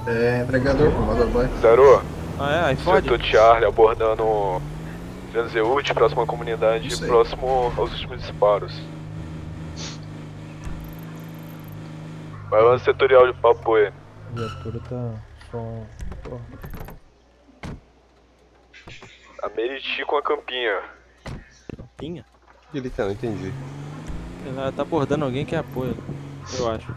É entregador com motoboy. Zero, Ah, é? iPhone? setor Charlie abordando Transeúte, próximo à comunidade, Isso aí. próximo aos últimos disparos. Vai lá no setorial de papo aí. A viatura tá som. Porra. A Meriti com a Campinha. Tinha? O que ele tá? Não entendi. Ela tá abordando alguém que apoia, eu acho.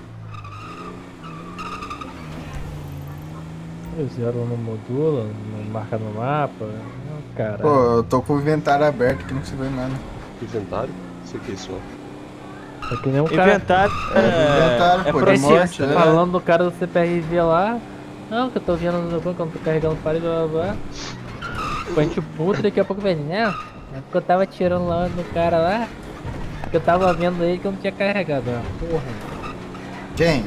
Zero não modula, não marca no mapa. Não, cara. Pô, eu tô com o inventário aberto que não se vê nada. Inventário? Não sei o que é isso, ó. É que nem um cara Inventário Inventário, pô, de processo, morte, né? né? falando do cara do CPRV lá. Não, que eu tô vendo no banco, eu não tô carregando parede, blá blá blá. Tipo, a gente puta, daqui a pouco vem, né? É porque eu tava atirando lá no cara lá. Que eu tava vendo ele que eu não tinha carregado, ó. Porra. Quem?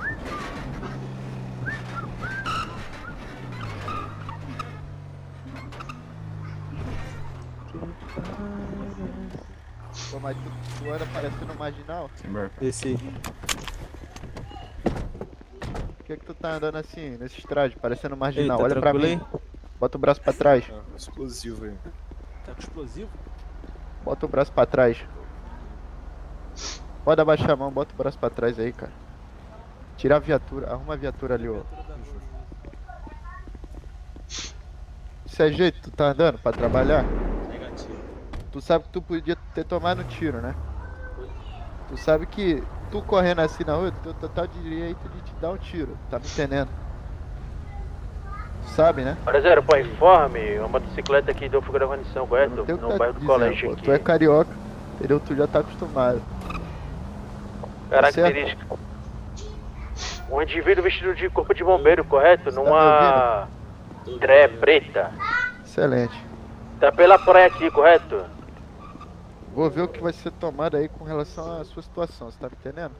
Pô, mas tu anda parecendo um marginal? Esse aí. Por que tu tá andando assim, nesse traje, parecendo um marginal? Ei, tá Olha pra tranquilo mim. aí? Bota o braço pra trás. Explosivo aí. Tá com explosivo? Bota o braço pra trás. Pode abaixar a mão, bota o braço pra trás aí, cara. Tira a viatura, arruma a viatura ali, ó. Isso é jeito, tu tá andando pra trabalhar? Tu sabe que tu podia ter tomado um tiro, né? Tu sabe que tu correndo assim na rua, teu total direito de te dar um tiro, tá me entendendo? Sabe, né? Hora zero, pô, informe, uma motocicleta aqui deu fuga da condição, correto? Não tem o que No tá bairro do dizendo, colégio pô. aqui. Tu é carioca, entendeu? Tu já tá acostumado. Característica. Um indivíduo vestido de corpo de bombeiro, correto? Tá Numa tré preta. Excelente. Tá pela praia aqui, correto? Vou ver o que vai ser tomado aí com relação à sua situação, você tá me entendendo?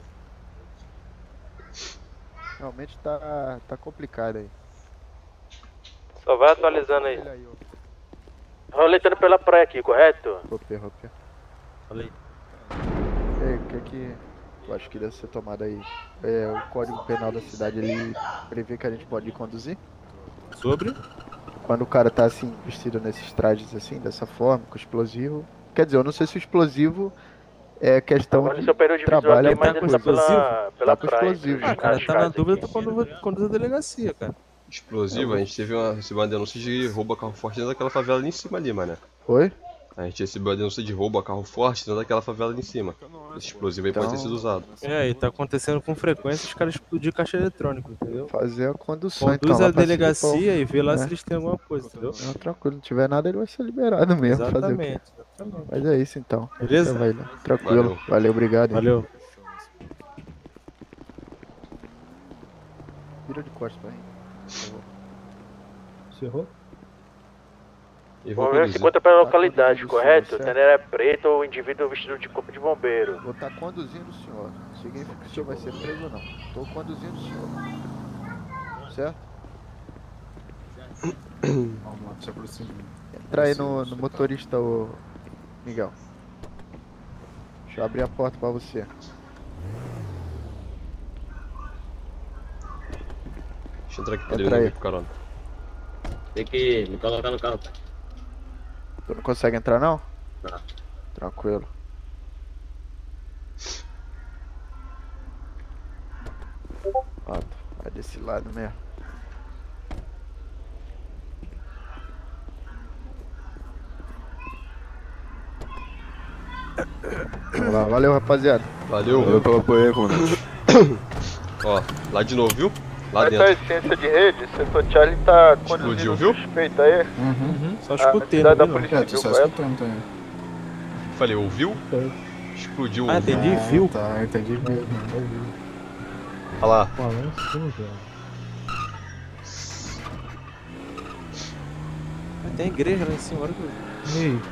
Realmente tá complicado aí. Só vai atualizando aí. Olha aí, ó. Roletando pela praia aqui, correto? Roper. Falei. E aí, o que é que tu acha que deve ser tomado aí? É, o Código Penal da cidade, ele prevê que a gente pode conduzir? Sobre? Quando o cara tá assim, vestido nesses trajes assim, dessa forma, com explosivo. Quer dizer, eu não sei se o explosivo é questão Agora de seu período de visual trabalho aqui, ou mas outra ele tá coisa. pela Tá com praia. explosivo, Ah, cara, tá na dúvida, tu conduz a delegacia, cara. Explosivo, a gente recebeu uma denúncia de roubo a carro forte dentro daquela favela ali em cima ali, mané. Oi? A gente recebeu a denúncia de roubo a carro forte dentro daquela favela ali em cima. Esse explosivo aí pode ter sido usado. É, e tá acontecendo com frequência os caras explodir caixa eletrônico, entendeu? Fazer a condução Conduz então, a lá pra delegacia e vê lá né? se eles têm alguma coisa, entendeu? Não, tranquilo, não tiver nada ele vai ser liberado mesmo. Fazer o quê? Exatamente, exatamente. Mas é isso então. Beleza? Então vai lá. Tranquilo. Valeu, obrigado. hein? Valeu. Vira de costas pra mim. Cerrou? E Vamos ver se encontra pela localidade, correto? certo? Tenera é preto ou indivíduo vestido de corpo de bombeiro. Vou estar conduzindo o senhor. Significa que o senhor vai ser preso ou não. Estou conduzindo o senhor. Certo? Vamos lá, se aproxima. Entra aí no motorista, ô Miguel. Deixa eu abrir a porta pra você. Deixa eu entrar aqui pra Entra ele aí. ver pro carona. Tem que me colocar no carro, pai. Tu não consegue entrar não? Não. Tranquilo. Ó, vai desse lado mesmo. Vamos lá, valeu rapaziada. Valeu. Valeu pelo apoio aí, comandante. Ó, lá de novo, viu? Lá Essa dentro. essência de rede, setor Charlie tá Explodiu, conduzindo viu? um suspeito aí. Uhum. Só A escutei, cidade da não vi, não. polícia É, tô civil, só correto? escutando também. Falei, ouviu? Foi. Explodiu, Ah, ouviu. entendi, viu? Tá, entendi mesmo. Olha lá. Pô, lá em cima, velho. Tem igreja lá em cima, olha que eu vi. Ih,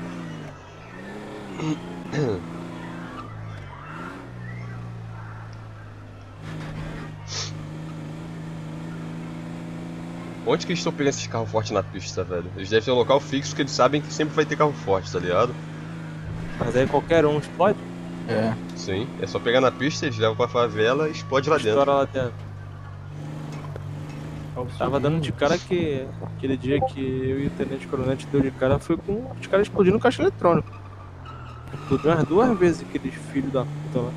Onde que eles estão pegando esses carros fortes na pista, velho? Eles devem ter um local fixo que eles sabem que sempre vai ter carro forte, tá ligado? Mas aí qualquer um explode, É. Sim, é só pegar na pista, eles levam pra favela e explode lá dentro. estoura lá dentro. Tava dando de cara que aquele dia que eu e o Tenente Coronel deu de cara foi com os caras explodindo o caixa eletrônico. Explodiu umas 2 vezes aqueles filhos da puta lá.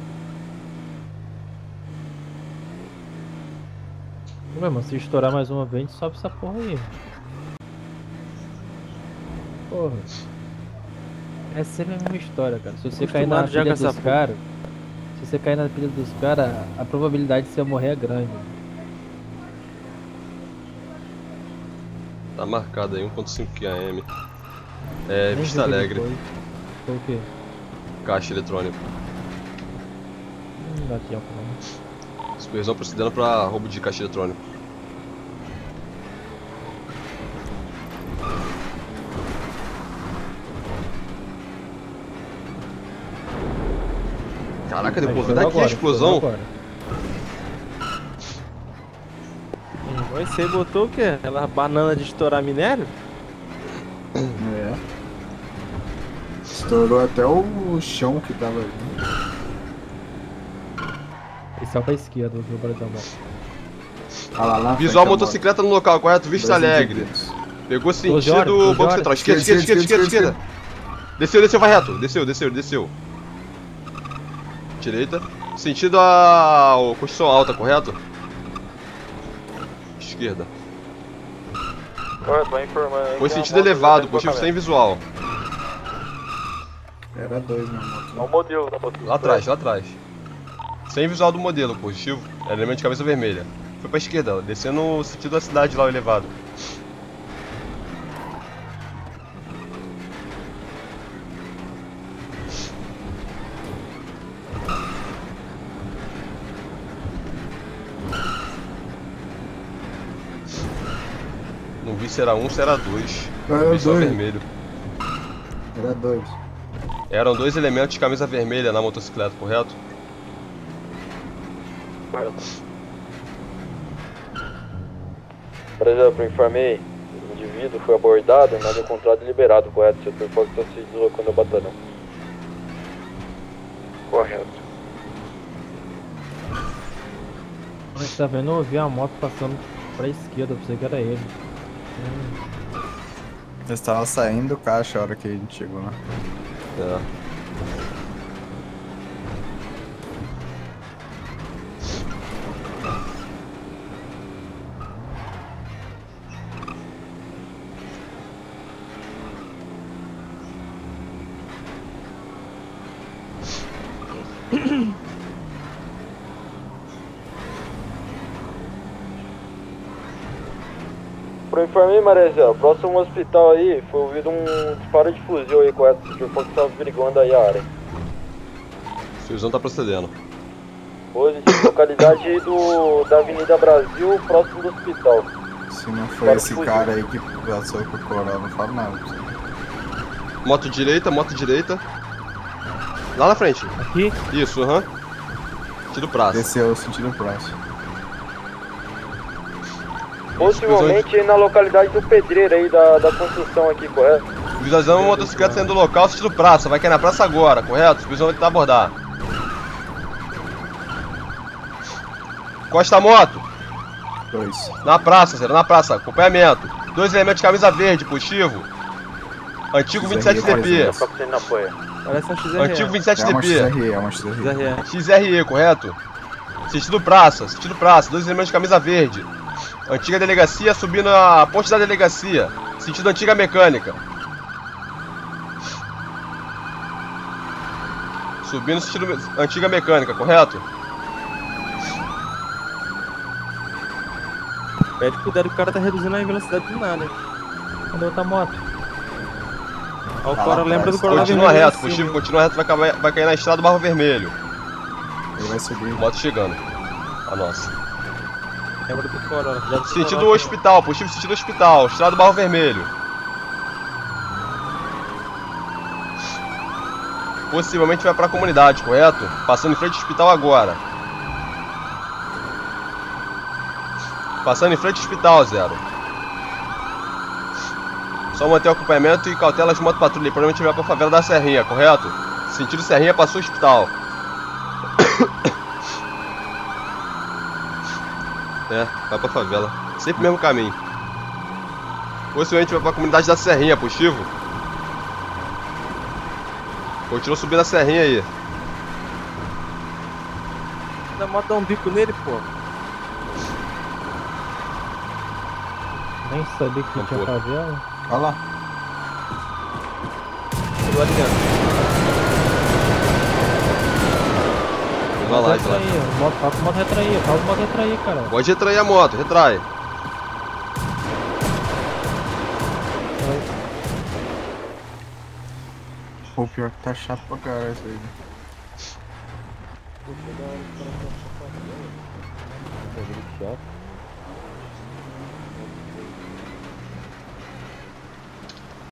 Ué, mano, se estourar mais uma vez, a gente sobe essa porra aí. Porra. É sempre a mesma história, cara. Se você cair na Acostumado já pilha com essa dos caras, se você cair na pilha dos caras, a probabilidade de você morrer é grande. Tá marcado aí, 1.5 km. É, Nem Vista vi o que Alegre, Foi o quê? caixa eletrônico. Não dá tempo não. Supervisão procedendo pra roubo de caixa eletrônico. Caraca, depois Foi daqui a agora, explosão. foi agora. Você botou o quê? Aquela banana de estourar minério? É. Estourou até o chão que tava ali. Esse é pra esquerda, viu, Bradão? Ah lá, lá. Visual frente, motocicleta no local, correto? Vista Dois Alegre. indivíduos. Pegou 12 sentido horas, 12 banco horas. central. Esquerda. Desceu, vai reto. Desceu. Direita. Sentido a construção alta, correto? Esquerda. Correto, vai informando aí. Foi que a sentido moto elevado, já tá positivo sem em visual. Era 2 na É o moto. modelo da moto. Lá atrás. Sem visual do modelo, positivo. Elemento de cabeça vermelha. Foi pra esquerda, descendo no sentido da cidade lá, o elevado. Não vi se era 1 ou se era 2. Era Vi só 2. vermelho. Era 2. Eram 2 elementos de camisa vermelha na motocicleta, correto? Por exemplo, informei, o indivíduo foi abordado, nada encontrado e liberado, correto? O setor Fox está se deslocando ao batalhão. Correto. A gente tá vendo, eu vi a moto passando pra esquerda, eu pensei que era ele. Eles estavam saindo do caixa a hora que a gente chegou lá. É. Pro informei, Marezé, o próximo hospital aí foi ouvido um disparo de fuzil aí, correto? O setor Fox estava averiguando aí a área. Fusão tá procedendo. Hoje, localidade aí da Avenida Brasil, próximo do hospital. Se não foi esse cara aí que passou com o coral, não falo nada. pra você. Moto direita. Lá na frente. Aqui? Isso, aham. Tiro praça. Desceu o sentido próximo. Possivelmente aí na localidade do Pedreiro aí da construção aqui, correto? Visualizando uma motocicleta saindo do local, sentido praça. Vai cair na praça agora, correto? Supervisão vai tentar abordar. Costa a moto. 2. Na praça, Zero, na praça. Acompanhamento. 2 elementos de camisa verde, positivo. Antigo 27DP. Capitão na apoia. Parece um XR. Antigo É uma 27DP. XRE, é uma XRE. XR. XRE, correto? Sentido praça. 2 elementos de camisa verde. Antiga delegacia subindo a ponte da delegacia. Sentido antiga mecânica. Subindo sentido antiga mecânica, correto? Pede cuidado que o cara tá reduzindo a velocidade do nada. Cadê outra moto? Ó, o Tá cara lá lembra atrás. do coronel Continua vermelho reto, lá em positivo, cima. continua reto, vai cair na estrada do Barro Vermelho. Ele vai subir. Moto chegando. A nossa. Lembra do coronel. Já do Sentido coronel. hospital, positivo sentido hospital, estrada do Barro Vermelho. Possivelmente vai pra comunidade, correto? Passando em frente ao hospital agora. Passando em frente ao hospital, Zero. Só manter o acompanhamento e cautelas de moto patrulha. Provavelmente vai pra favela da Serrinha, correto? Sentido Serrinha passou o hospital. É, vai pra favela. Sempre o mesmo caminho. Possivelmente vai pra comunidade da Serrinha, pro Chivo. Continua subindo a Serrinha aí. Dá moto dar um bico nele, pô. Nem sabia que Não, tinha pô. favela. Olha lá. Tô lá ligado. Vai lá, vai lá. Fala pro moto retrair, fala pro moto retrair, cara. Pode retrair a moto, retrai. Pô, pior que tá chato pra caralho isso aí. Chato.